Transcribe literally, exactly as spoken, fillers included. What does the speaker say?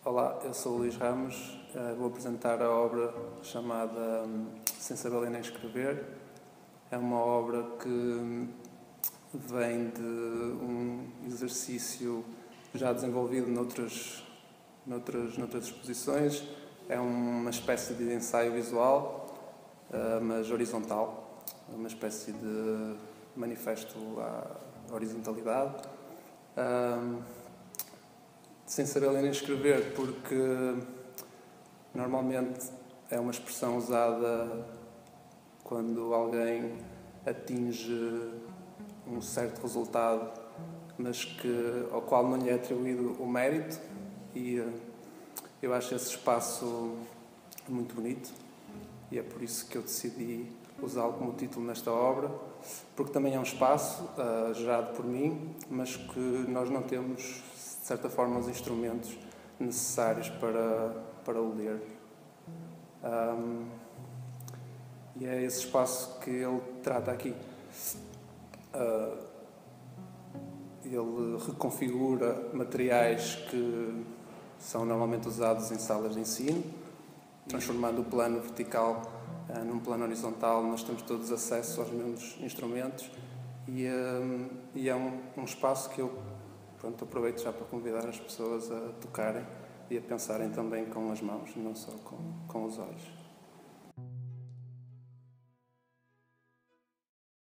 Olá, eu sou o Luís Ramos, vou apresentar a obra chamada Sem Saber Nem Escrever. É uma obra que vem de um exercício já desenvolvido noutras, noutras, noutras exposições. É uma espécie de ensaio visual, mas horizontal, uma espécie de manifesto à horizontalidade. Sem saber ler nem escrever, porque normalmente é uma expressão usada quando alguém atinge um certo resultado, mas que, ao qual não lhe é atribuído o mérito, e eu acho esse espaço muito bonito, e é por isso que eu decidi usá-lo como título nesta obra, porque também é um espaço uh, gerado por mim, mas que nós não temos, de certa forma, os instrumentos necessários para, para o ler. Um, e é esse espaço que ele trata aqui. Uh, ele reconfigura materiais que são normalmente usados em salas de ensino, transformando o plano vertical uh, num plano horizontal. Nós temos todos acesso aos mesmos instrumentos e, um, e é um, um espaço que eu pronto, aproveito já para convidar as pessoas a tocarem e a pensarem também com as mãos, não só com, com os olhos.